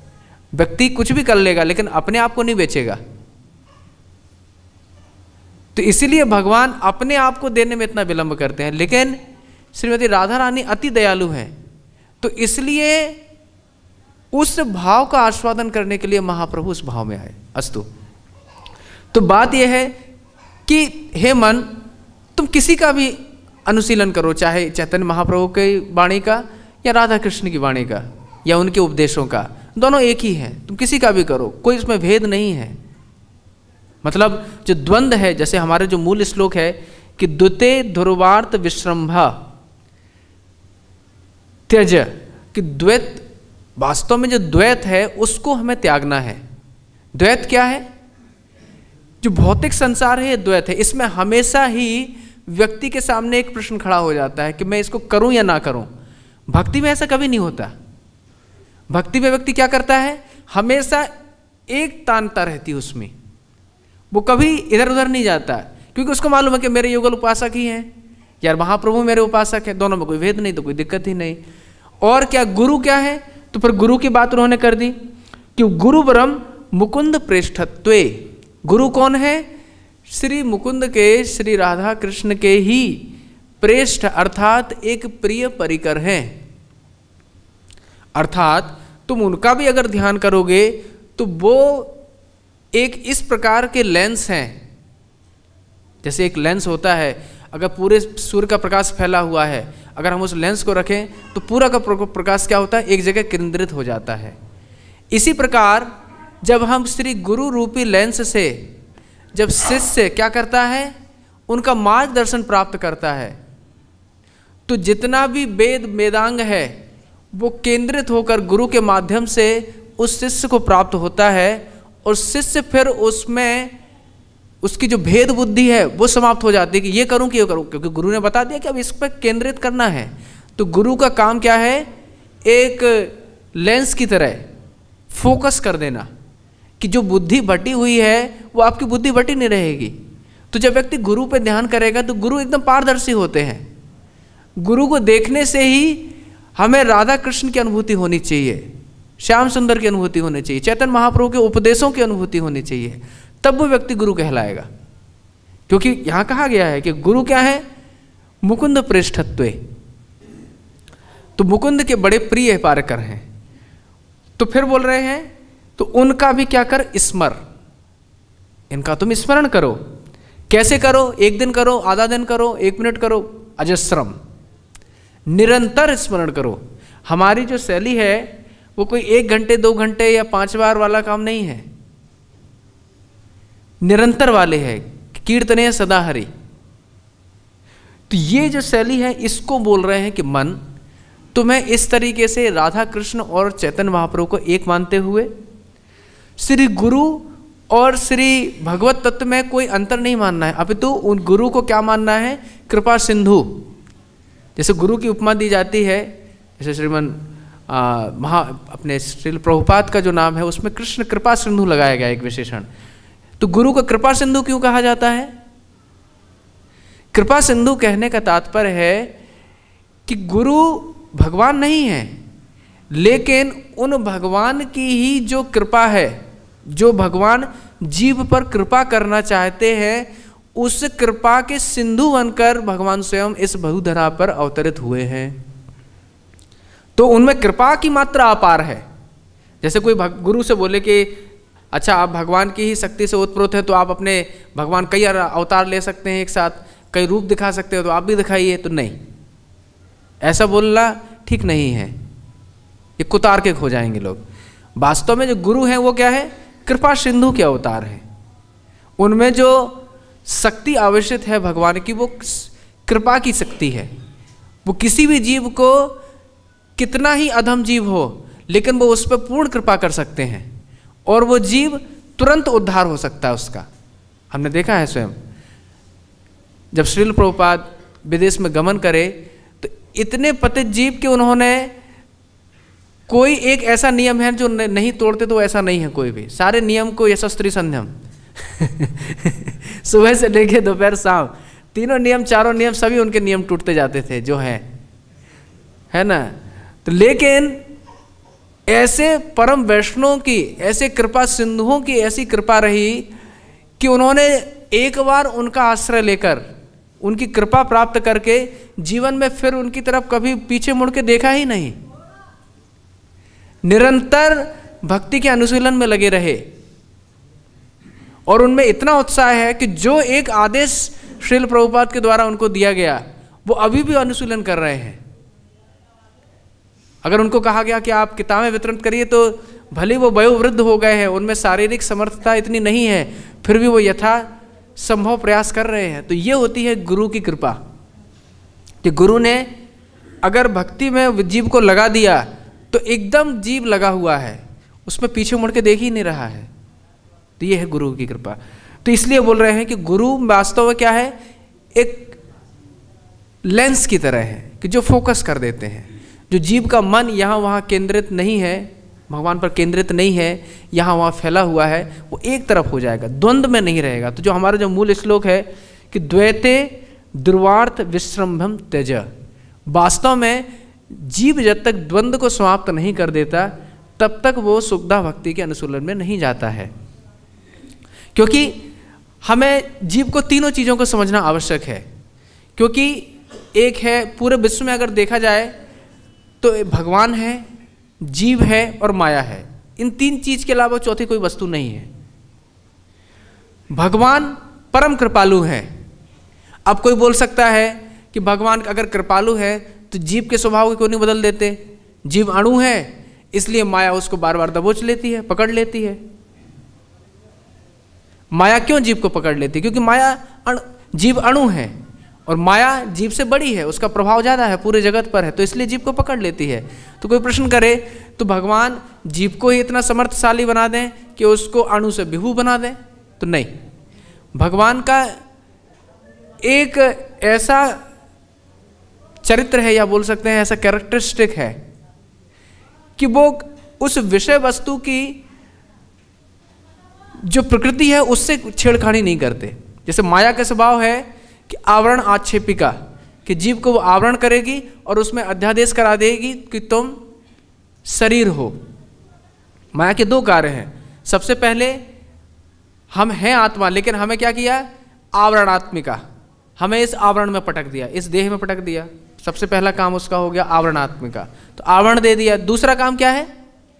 व्यक्ति कुछ भी कर लेगा लेकिन अपने आप को नहीं बेचेगा। तो इसीलिए भगवान अपने आप को देने में इतना विलंब करते हैं। लेकिन श्रीमती राधा रानी अति दयालु हैं, तो इसलिए उस भाव का आस्वादन करने के लिए महाप्रभु उस भाव में आए। अस्तु, तो बात यह है कि हे मन, तुम किसी का भी अनुशीलन करो, चाहे चैतन्य महाप्रभु की वाणी का या राधा कृष्ण की वाणी का या उनके उपदेशों का, दोनों एक ही हैं, तुम किसी का भी करो, कोई इसमें भेद नहीं है। मतलब जो द्वंद्व है, जैसे हमारे जो मूल श्लोक है कि द्वते ध्रुवार्थ विश्रंभा त्यज, कि द्वैत, वास्तव में जो द्वैत है उसको हमें त्यागना है। द्वैत क्या है? जो भौतिक संसार है ये द्वैत है। इसमें हमेशा ही व्यक्ति के सामने एक प्रश्न खड़ा हो जाता है कि मैं इसको करूं या ना करूं। भक्ति में ऐसा कभी नहीं होता। भक्ति में व्यक्ति क्या करता है, हमेशा एक तानता रहती है उसमें, वो कभी इधर उधर नहीं जाता, क्योंकि उसको मालूम है कि मेरे युगल उपासक ही हैं, यार महाप्रभु मेरे उपासक है, दोनों में कोई भेद नहीं, तो कोई दिक्कत ही नहीं। और क्या गुरु क्या है, तो फिर गुरु की बात उन्होंने कर दी कि गुरु ब्रह्म मुकुंद प्रेष्ठत्वे। गुरु कौन है? श्री मुकुंद के, श्री राधा कृष्ण के ही प्रेष्ठ अर्थात एक प्रिय परिकर हैं। अर्थात तुम उनका भी अगर ध्यान करोगे तो वो एक इस प्रकार के लेंस हैं। जैसे एक लेंस होता है, अगर पूरे सूर्य का प्रकाश फैला हुआ है, अगर हम उस लेंस को रखें तो पूरा का प्रकाश क्या होता है, एक जगह केंद्रित हो जाता है। इसी प्रकार जब हम श्री गुरु रूपी लेंस से जब शिष्य क्या करता है, उनका मार्गदर्शन प्राप्त करता है, तो जितना भी वेद वेदांग है वो केंद्रित होकर गुरु के माध्यम से उस शिष्य को प्राप्त होता है, और शिष्य फिर उसमें उसकी जो भेद बुद्धि है वो समाप्त हो जाती है कि ये करूं कि ये करूं, क्योंकि गुरु ने बता दिया कि अब इस पर केंद्रित करना है। तो गुरु का काम क्या है, एक लेंस की तरह फोकस कर देना कि जो बुद्धि बटी हुई है वो आपकी बुद्धि बटी नहीं रहेगी। तो जब व्यक्ति गुरु पे ध्यान करेगा तो गुरु एकदम पारदर्शी होते हैं। गुरु को देखने से ही हमें राधा कृष्ण की अनुभूति होनी चाहिए, श्याम सुंदर की अनुभूति होनी चाहिए, चैतन्य महाप्रभु के उपदेशों की अनुभूति होनी चाहिए, तब वो व्यक्ति गुरु कहलाएगा। क्योंकि यहां कहा गया है कि गुरु क्या है, मुकुंद प्रेष्ठत्वे, तो मुकुंद के बड़े प्रिय पारकर हैं। तो फिर बोल रहे हैं तो उनका भी क्या कर, स्मर, इनका तुम स्मरण करो। कैसे करो? एक दिन करो, आधा दिन करो, 1 मिनट करो, अजस्रम, निरंतर स्मरण करो। हमारी जो शैली है वो कोई 1 घंटे 2 घंटे या 5 बार वाला काम नहीं है, निरंतर वाले है, कीर्तने सदा हरि। तो ये जो शैली है इसको बोल रहे हैं कि मन, तुम्हें इस तरीके से राधा कृष्ण और चैतन्य महाप्रभु को एक मानते हुए श्री गुरु और श्री भगवत तत्व में कोई अंतर नहीं मानना है, अपितु उन गुरु को क्या मानना है, कृपा सिंधु। जैसे गुरु की उपमा दी जाती है, जैसे श्रीमन अपने श्रील प्रभुपाद का जो नाम है उसमें कृष्ण कृपा सिंधु लगाया गया एक विशेषण। तो गुरु को कृपा सिंधु क्यों कहा जाता है? कृपा सिंधु कहने का तात्पर्य है कि गुरु भगवान नहीं है, लेकिन उन भगवान की ही जो कृपा है, जो भगवान जीव पर कृपा करना चाहते हैं, उस कृपा के सिंधु बनकर भगवान स्वयं इस भूधरा पर अवतरित हुए हैं। तो उनमें कृपा की मात्रा अपार है। जैसे कोई गुरु से बोले कि अच्छा आप भगवान की ही शक्ति से उत्प्रोत है, तो आप अपने भगवान कई अवतार ले सकते हैं एक साथ, कई रूप दिखा सकते हो, तो आप भी दिखाइए। तो नहीं, ऐसा बोलना ठीक नहीं है, ये कुतार्किक हो जाएंगे लोग। वास्तव में जो गुरु हैं वो क्या है, कृपा सिंधु के अवतार हैं। उनमें जो शक्ति आवश्यक है भगवान की वो कृपा की शक्ति है। वो किसी भी जीव को, कितना ही अधम जीव हो, लेकिन वो उस पर पूर्ण कृपा कर सकते हैं और वो जीव तुरंत उद्धार हो सकता है उसका। हमने देखा है स्वयं, जब श्रील प्रभुपाद विदेश में गमन करे तो इतने पतित जीव के उन्होंने, कोई एक ऐसा नियम है जो नहीं तोड़ते, तो ऐसा नहीं है कोई भी, सारे नियम को यशस्त्री संध्यम सुबह से लेके दोपहर शाम, तीनों नियम, चारों नियम, सभी उनके नियम टूटते जाते थे जो है ना। तो लेकिन ऐसे परम वैष्णव की, ऐसे कृपा सिंधुओं की ऐसी कृपा रही कि उन्होंने एक बार उनका आश्रय लेकर, उनकी कृपा प्राप्त करके जीवन में फिर उनकी तरफ कभी पीछे मुड़ के देखा ही नहीं, निरंतर भक्ति के अनुशीलन में लगे रहे। और उनमें इतना उत्साह है कि जो एक आदेश श्रील प्रभुपाद के द्वारा उनको दिया गया वो अभी भी अनुशीलन कर रहे हैं। अगर उनको कहा गया कि आप किताबें वितरण करिए तो भले वो वयोवृद्ध हो गए हैं, उनमें शारीरिक समर्थता इतनी नहीं है, फिर भी वो यथा संभव प्रयास कर रहे हैं। तो ये होती है गुरु की कृपा कि गुरु ने अगर भक्ति में जीव को लगा दिया तो एकदम जीव लगा हुआ है, उसमें पीछे मुड़ के देख ही नहीं रहा है। तो ये है गुरु की कृपा। तो इसलिए बोल रहे हैं कि गुरु वास्तव में क्या है, एक लेंस की तरह है कि जो फोकस कर देते हैं, जो जीव का मन यहाँ वहाँ केंद्रित नहीं है, भगवान पर केंद्रित नहीं है, यहाँ वहाँ फैला हुआ है, वो एक तरफ हो जाएगा, द्वंद्व में नहीं रहेगा। तो जो हमारा जो मूल श्लोक है कि द्वैते दुर्वार्थ विश्रम्भम त्यज, वास्तव में जीव जब तक द्वंद्व को समाप्त नहीं कर देता तब तक वो सुखदा भक्ति के अनुशीलन में नहीं जाता है। क्योंकि हमें जीव को तीनों चीज़ों को समझना आवश्यक है। क्योंकि एक है, पूरे विश्व में अगर देखा जाए तो भगवान है, जीव है और माया है। इन तीन चीज के अलावा चौथी कोई वस्तु नहीं है। भगवान परम कृपालु है। अब कोई बोल सकता है कि भगवान अगर कृपालु है तो जीव के स्वभाव को क्यों नहीं बदल देते? जीव अणु है इसलिए माया उसको बार बार दबोच लेती है, पकड़ लेती है। माया क्यों जीव को पकड़ लेती है? क्योंकि माया जीव अणु है और माया जीव से बड़ी है, उसका प्रभाव ज़्यादा है, पूरे जगत पर है, तो इसलिए जीव को पकड़ लेती है। तो कोई प्रश्न करे तो भगवान जीव को ही इतना समर्थशाली बना दें कि उसको अणु से विभू बना दें? तो नहीं, भगवान का एक ऐसा चरित्र है या बोल सकते हैं ऐसा कैरेक्टरिस्टिक है कि वो उस विषय वस्तु की जो प्रकृति है उससे छेड़खानी नहीं करते। जैसे माया का स्वभाव है कि आवरण आक्षेपिका, कि जीव को वो आवरण करेगी और उसमें अध्यादेश करा देगी कि तुम शरीर हो। माया के दो कार्य हैं। सबसे पहले हम हैं आत्मा, लेकिन हमें क्या किया? आवरणात्मिका, हमें इस आवरण में पटक दिया, इस देह में पटक दिया। सबसे पहला काम उसका हो गया आवरणात्मिका, तो आवरण दे दिया। दूसरा काम क्या है?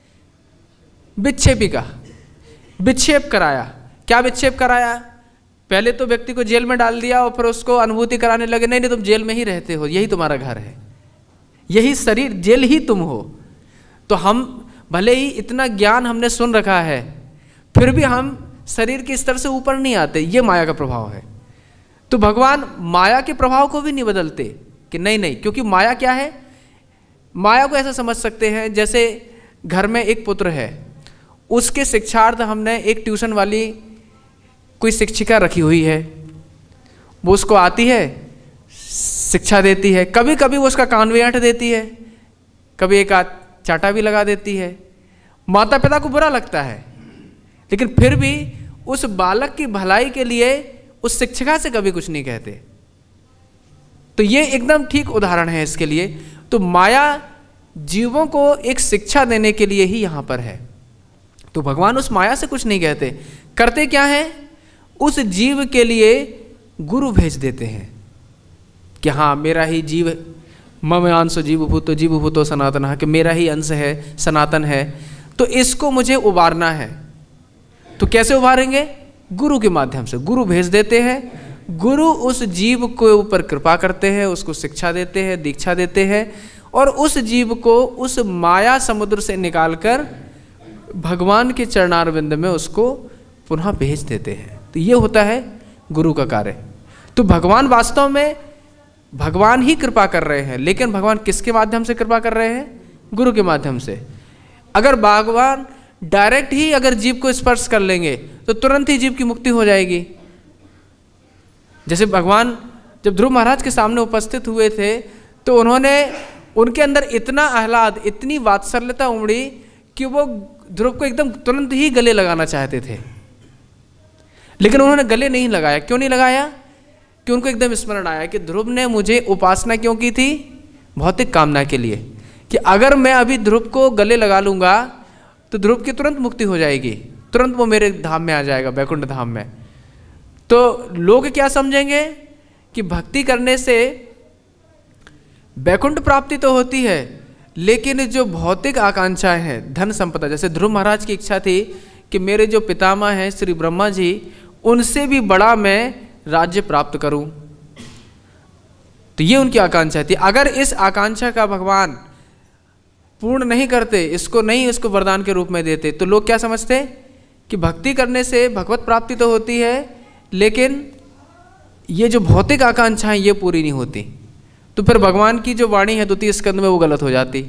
विक्षेपिका, विक्षेप कराया। क्या विक्षेप कराया? पहले तो व्यक्ति को जेल में डाल दिया और फिर उसको अनुभूति कराने लगे, नहीं नहीं तुम जेल में ही रहते हो, यही तुम्हारा घर है, यही शरीर जेल ही तुम हो। तो हम भले ही इतना ज्ञान हमने सुन रखा है फिर भी हम शरीर के स्तर से ऊपर नहीं आते, ये माया का प्रभाव है। तो भगवान माया के प्रभाव को भी नहीं बदलते कि नहीं नहीं, क्योंकि माया क्या है? माया को ऐसा समझ सकते हैं जैसे घर में एक पुत्र है, उसके शिक्षार्थ हमने एक ट्यूशन वाली कोई शिक्षिका रखी हुई है, वो उसको आती है, शिक्षा देती है, कभी कभी वो उसका कान भी ऐंठ देती है, कभी एक आध चाटा भी लगा देती है। माता पिता को बुरा लगता है, लेकिन फिर भी उस बालक की भलाई के लिए उस शिक्षिका से कभी कुछ नहीं कहते। तो ये एकदम ठीक उदाहरण है इसके लिए। तो माया जीवों को एक शिक्षा देने के लिए ही यहाँ पर है। तो भगवान उस माया से कुछ नहीं कहते, करते क्या है? उस जीव के लिए गुरु भेज देते हैं कि हाँ मेरा ही जीव, मम अंशो जीव भूतो सनातन, कि मेरा ही अंश है, सनातन है, तो इसको मुझे उबारना है। तो कैसे उबारेंगे? गुरु के माध्यम से। गुरु भेज देते हैं, गुरु उस जीव के ऊपर कृपा करते हैं, उसको शिक्षा देते हैं, दीक्षा देते हैं और उस जीव को उस माया समुद्र से निकालकर भगवान के चरणारविंद में उसको पुनः भेज देते हैं। तो ये होता है गुरु का कार्य। तो भगवान वास्तव में भगवान ही कृपा कर रहे हैं, लेकिन भगवान किसके माध्यम से कृपा कर रहे हैं? गुरु के माध्यम से। अगर भगवान डायरेक्ट ही अगर जीव को स्पर्श कर लेंगे तो तुरंत ही जीव की मुक्ति हो जाएगी। जैसे भगवान जब ध्रुव महाराज के सामने उपस्थित हुए थे तो उन्होंने उनके अंदर इतना आह्लाद, इतनी वात्सल्यता उमड़ी कि वो ध्रुव को एकदम तुरंत ही गले लगाना चाहते थे, लेकिन उन्होंने गले नहीं लगाया। क्यों नहीं लगाया? कि उनको एकदम स्मरण आया कि ध्रुव ने मुझे उपासना क्यों की थी? भौतिक कामना के लिए, कि अगर मैं अभी ध्रुव को गले लगा लूँगा तो ध्रुव की तुरंत मुक्ति हो जाएगी, तुरंत वो मेरे धाम में आ जाएगा, वैकुंठ धाम में। तो लोग क्या समझेंगे कि भक्ति करने से वैकुंठ प्राप्ति तो होती है, लेकिन जो भौतिक आकांक्षाएं हैं, धन संपदा, जैसे ध्रुव महाराज की इच्छा थी कि मेरे जो पितामह हैं श्री ब्रह्मा जी, उनसे भी बड़ा मैं राज्य प्राप्त करूं, तो ये उनकी आकांक्षा थी। अगर इस आकांक्षा का भगवान पूर्ण नहीं करते, इसको वरदान के रूप में देते, तो लोग क्या समझते कि भक्ति करने से भगवत प्राप्ति तो होती है, लेकिन ये जो भौतिक आकांक्षाएं ये पूरी नहीं होती। तो फिर भगवान की जो वाणी है 2 स्कंद में वो गलत हो जाती।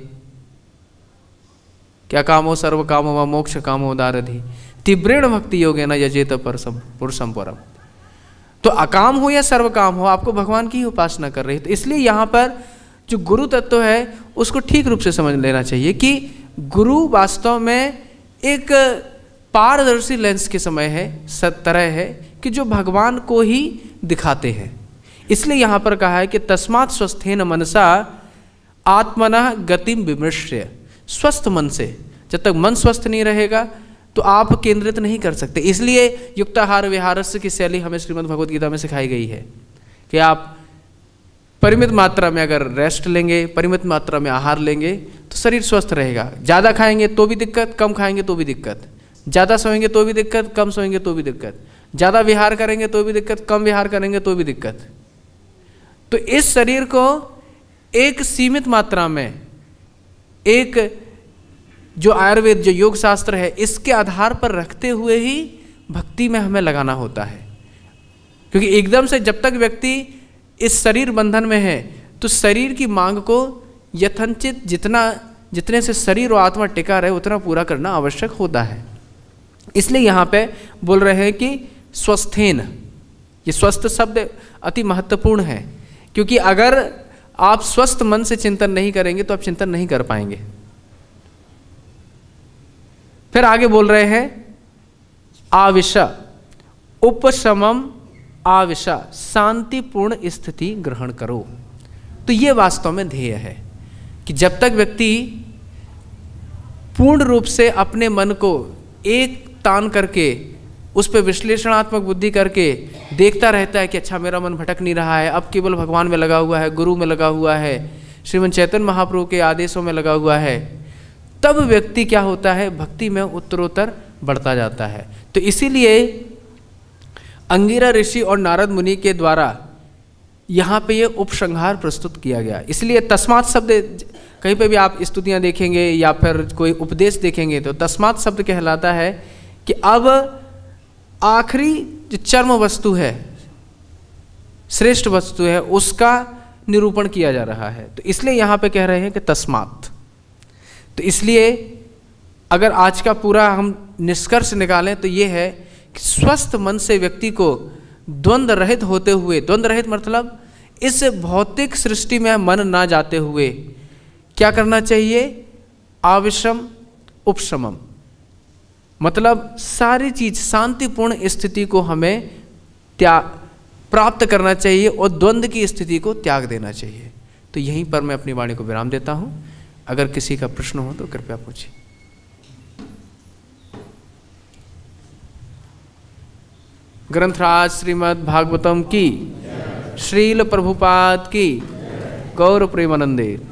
क्या कामो सर्व कामो व मोक्ष कामो दारधि तीव्रेण भक्ति योगे न यजेत पुरुषम परम। तो अकाम हो या सर्व काम हो, आपको भगवान की ही उपासना कर रही है। तो इसलिए यहाँ पर जो गुरु तत्व है उसको ठीक रूप से समझ लेना चाहिए कि गुरु वास्तव में एक पारदर्शी लेंस के समय है, तरह है कि जो भगवान को ही दिखाते हैं। इसलिए यहाँ पर कहा है कि तस्मात् स्वस्थेन मनसा आत्मनः गतिम विमृश्य। स्वस्थ मन से, जब तक मन स्वस्थ नहीं रहेगा तो आप केंद्रित नहीं कर सकते। इसलिए युक्ताहार विहारस्य की शैली हमें श्रीमद् भगवद गीता में सिखाई गई है कि आप परिमित मात्रा में अगर रेस्ट लेंगे, परिमित मात्रा में आहार लेंगे तो शरीर स्वस्थ रहेगा। ज़्यादा खाएंगे तो भी दिक्कत, कम खाएंगे तो भी दिक्कत, ज़्यादा सोएंगे तो भी दिक्कत, कम सोएंगे तो भी दिक्कत, ज़्यादा विहार करेंगे तो भी दिक्कत, कम विहार करेंगे तो भी दिक्कत। तो इस शरीर को एक सीमित मात्रा में, एक जो आयुर्वेद, जो योग शास्त्र है, इसके आधार पर रखते हुए ही भक्ति में हमें लगाना होता है। क्योंकि एकदम से जब तक व्यक्ति इस शरीर बंधन में है तो शरीर की मांग को यथाचित जितने से शरीर और आत्मा टिका रहे उतना पूरा करना आवश्यक होता है। इसलिए यहाँ पे बोल रहे हैं कि स्वस्थेन, ये स्वस्थ शब्द अति महत्वपूर्ण है, क्योंकि अगर आप स्वस्थ मन से चिंतन नहीं करेंगे तो आप चिंतन नहीं कर पाएंगे। फिर आगे बोल रहे हैं आविशा उपशमम आविशा, शांतिपूर्ण स्थिति ग्रहण करो। तो ये वास्तव में ध्येय है कि जब तक व्यक्ति पूर्ण रूप से अपने मन को एक तान करके उस पर विश्लेषणात्मक बुद्धि करके देखता रहता है कि अच्छा मेरा मन भटक नहीं रहा है, अब केवल भगवान में लगा हुआ है, गुरु में लगा हुआ है, श्रीमद् चैतन्य महाप्रभु के आदेशों में लगा हुआ है, तब व्यक्ति क्या होता है, भक्ति में उत्तरोत्तर बढ़ता जाता है। तो इसीलिए अंगिरा ऋषि और नारद मुनि के द्वारा यहाँ पे ये उपसंहार प्रस्तुत किया गया। इसलिए तस्मात् शब्द कहीं पे भी आप स्तुतियाँ देखेंगे या फिर कोई उपदेश देखेंगे तो तस्मात् शब्द कहलाता है कि अब आखिरी जो चरम वस्तु है, श्रेष्ठ वस्तु है, उसका निरूपण किया जा रहा है। तो इसलिए यहाँ पे कह रहे हैं कि तस्मात्। तो इसलिए अगर आज का पूरा हम निष्कर्ष निकालें तो ये है कि स्वस्थ मन से व्यक्ति को द्वंद्व रहित होते हुए, द्वंद्व रहित मतलब इस भौतिक सृष्टि में मन ना जाते हुए क्या करना चाहिए, आविषम उपशमम, मतलब सारी चीज शांतिपूर्ण स्थिति को हमें प्राप्त करना चाहिए और द्वंद्व की स्थिति को त्याग देना चाहिए। तो यहीं पर मैं अपनी वाणी को विराम देता हूं। अगर किसी का प्रश्न हो तो कृपया पूछिए। ग्रंथराज श्रीमद् भागवतम की, श्रील प्रभुपाद की, गौर प्रेमानंदे।